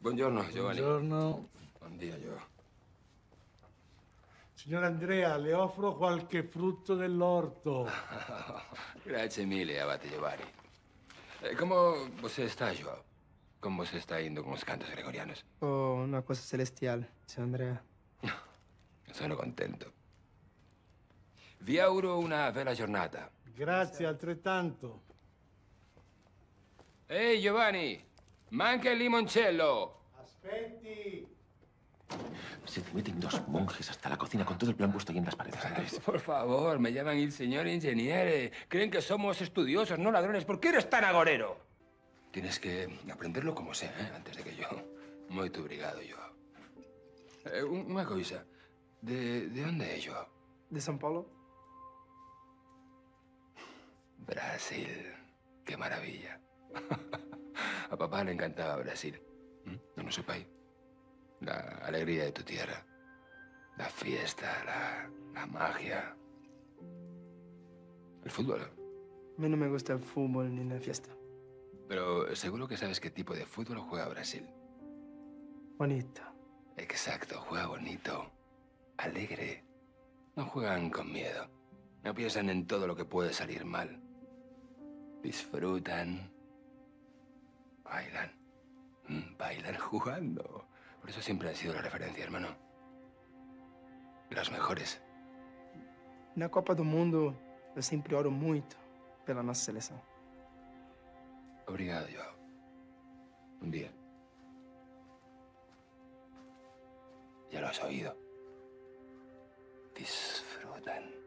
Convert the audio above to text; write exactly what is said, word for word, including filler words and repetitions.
Buongiorno, Giovanni. Buongiorno. Buon dia, Gio. Signor Andrea, le offro qualche frutto dell'orto. Grazie mille, abate Giovanni. Eh, ¿Cómo você está, Joao? ¿Cómo se está yendo con los cantos gregorianos? Oh, una cosa celestial, signor Andrea. Sono contento. Vi auguro una bella giornata. Grazie, altrettanto. Ehi, Giovanni! Manca il limoncello! Aspetti! Se te meten dos monjes hasta la cocina con todo el plan puesto ahí en las paredes, Andrés. Por favor, me llaman el señor ingeniere. Creen que somos estudiosos, no ladrones. ¿Por qué eres tan agorero? Tienes que aprenderlo como sea, ¿eh? Antes de que yo. Muy obrigado, Joao. Eh, un- una cosa. ¿De, ¿De dónde es, Joao? ¿De São Paulo? Brasil. Qué maravilla. A papá le encantaba Brasil. ¿Mm? No lo sepáis. La alegría de tu tierra. La fiesta, la, la magia. El fútbol. A mí no me gusta el fútbol ni la fiesta. Pero seguro que sabes qué tipo de fútbol juega Brasil. Bonito. Exacto, juega bonito. Alegre. No juegan con miedo. No piensan en todo lo que puede salir mal. Disfrutan. Bailan. Mm, Bailan jugando. Por eso siempre han sido la referencia, hermano. Los mejores. Na Copa do Mundo, eu sempre oro muito pela nossa seleção. Obrigado, Joao. Un día. Ya lo has oído. Disfrutan.